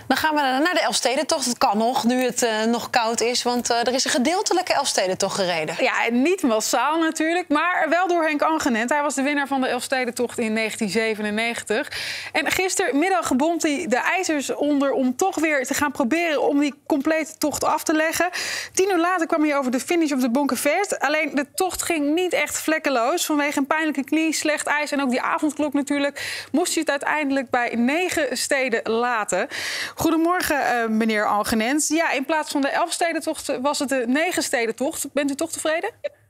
Dan gaan we naar de Elfstedentocht. Het kan nog, nu het nog koud is, want er is een gedeeltelijke Elfstedentocht gereden. Ja, en niet massaal natuurlijk, maar wel door Henk Angenent. Hij was de winnaar van de Elfstedentocht in 1997. En gistermiddag bond hij de ijzers onder om toch weer te gaan proberen om die complete tocht af te leggen. 10 uur later kwam hij over de finish op de Bonkeveert. Alleen de tocht ging niet echt vlekkeloos. Vanwege een pijnlijke knie, slecht ijs en ook die avondklok natuurlijk, moest hij het uiteindelijk bij 9 steden laten. Goedemorgen, meneer Angenent. Ja, in plaats van de Elfstedentocht was het de 9-stedentocht. Bent u toch tevreden?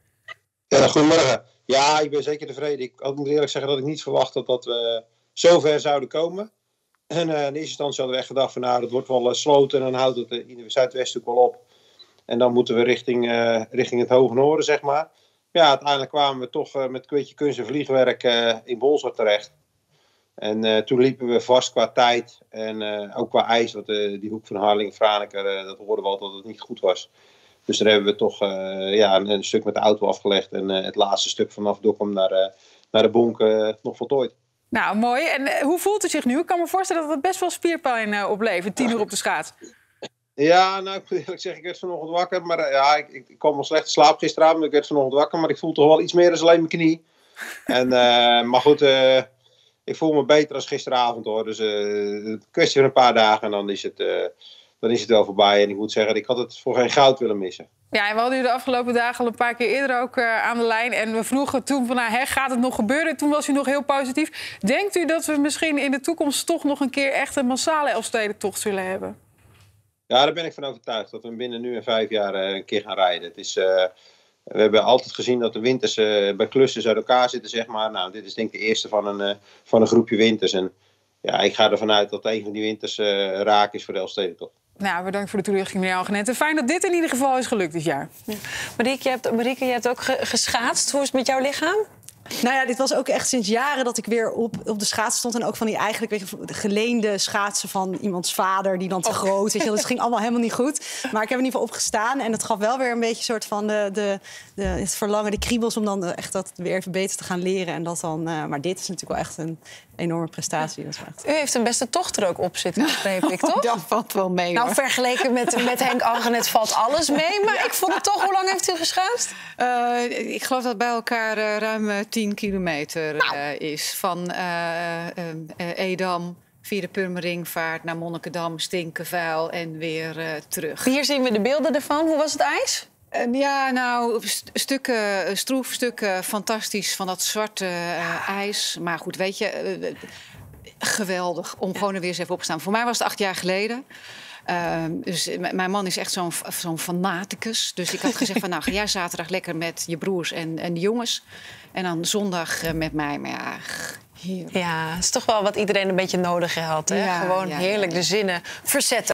Ja, goedemorgen. Ja, ik ben zeker tevreden. Ik moet eerlijk zeggen dat ik niet verwacht had dat we zo ver zouden komen. En in eerste instantie hadden we echt gedacht van nou, dat wordt wel sloten en dan houdt het in de Zuidwesthoek wel op. En dan moeten we richting het Hoge Noorden, zeg maar. Ja, uiteindelijk kwamen we toch met een beetje kunst en vliegwerk in Bolzwart terecht. En toen liepen we vast qua tijd en ook qua ijs. Want die hoek van Harlingen-Franeker, dat hoorden we al dat het niet goed was. Dus daar hebben we toch een stuk met de auto afgelegd. En het laatste stuk vanaf Dokkum naar de Bonk nog voltooid. Nou, mooi. En hoe voelt u zich nu? Ik kan me voorstellen dat het best wel spierpijn oplevert, 10 uur op de schaats. Ja, nou, ik moet eerlijk zeggen, ik werd vanochtend wakker. Maar ik kwam wel slecht te slaap gisteravond. Ik werd vanochtend wakker, maar ik voel toch wel iets meer dan alleen mijn knie. En, maar goed, ik voel me beter als gisteravond, hoor. Dus een kwestie van een paar dagen en dan is het wel voorbij. En ik moet zeggen, ik had het voor geen goud willen missen. Ja, en we hadden u de afgelopen dagen al een paar keer eerder ook aan de lijn. En we vroegen toen van, gaat het nog gebeuren? Toen was u nog heel positief. Denkt u dat we misschien in de toekomst toch nog een keer echt een massale Elfstedentocht zullen hebben? Ja, daar ben ik van overtuigd. Dat we binnen nu en 5 jaar een keer gaan rijden. Het is, we hebben altijd gezien dat de winters bij clusters uit elkaar zitten, zeg maar. Nou, dit is denk ik de eerste van een groepje winters. En ja, ik ga ervan uit dat een van die winters raak is voor de Elfstedentocht. Nou, bedankt voor de toelichting, meneer Angenent. En fijn dat dit in ieder geval is gelukt dit jaar. Ja. Marieke, je hebt ook geschaatst. Hoe is het met jouw lichaam? Nou ja, dit was ook echt sinds jaren dat ik weer op de schaats stond. En ook van die eigenlijk geleende schaatsen van iemands vader die dan te groot is. Dus het ging allemaal helemaal niet goed. Maar ik heb in ieder geval opgestaan. En het gaf wel weer een beetje soort van het verlangen, de kriebels om dan echt dat weer even beter te gaan leren. En dat dan, maar dit is natuurlijk wel echt een enorme prestatie. Dat is echt... U heeft een beste tocht er ook op zitten, begreep ik, toch? Dat valt wel mee, nou, hoor. Vergeleken met Henk Angenent valt alles mee. Maar ik vond het toch, hoe lang heeft u geschaatst? Ik geloof dat bij elkaar ruim 10 kilometer is. Van Edam via de Purmerringvaart naar Monnikendam, Stinkenvuil en weer terug. Hier zien we de beelden ervan. Hoe was het ijs? Ja, nou, stukken stroef, stukken fantastisch van dat zwarte ijs. Maar goed, weet je, geweldig om gewoon er weer eens even op te staan. Voor mij was het 8 jaar geleden. Dus mijn man is echt zo'n fanaticus. Dus ik had gezegd van, nou, ga jij zaterdag lekker met je broers en de jongens. En dan zondag met mij. Maar ja, heerlijk. Ja, het is toch wel wat iedereen een beetje nodig had. Hè? Ja, Gewoon heerlijk de zinnen verzetten.